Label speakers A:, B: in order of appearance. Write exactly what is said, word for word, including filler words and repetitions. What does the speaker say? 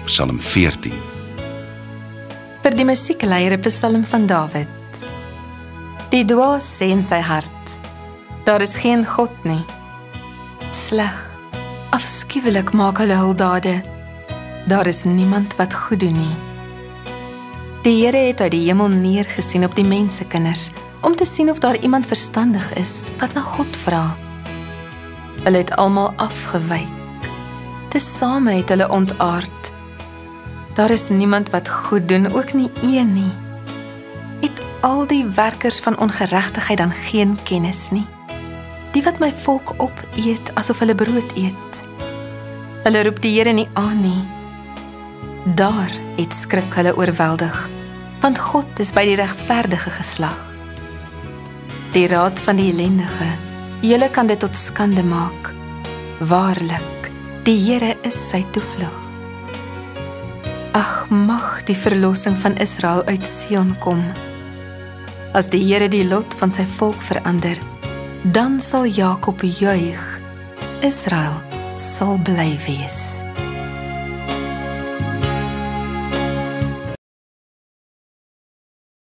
A: Psalm veertien.
B: Vir die musiekleier 'n psalm van Dawid. Die dwaas sê in sy hart, daar is geen God nie. Sleg, afskuwelik maak hulle hul dade. Daar is niemand wat goed doen nie. Die Here het uit die hemel neergesien op die mensekinders, om te sien of daar iemand verstandig is wat na God vra. Hulle het almal afgewyk. Tesame het hulle ontaard. Daar is niemand wat goed doen, ook nie een nie. Het al die werkers van ongeregtigheid dan geen kennis nie? Die wat my volk opeet, asof hulle brood eet. Hulle roep die Here nie aan nie. Daar het skrik hulle oorweldig, want God is by die regverdige geslag. Die raad van die ellendige, julle kan dit tot skande maak. Waarlik, die Here is sy toevlug. Ag, mag die verlossing van Israel uit Sion kom. As die Here die lot van sy volk verander, dan sal Jakob juig, Israel sal bly wees.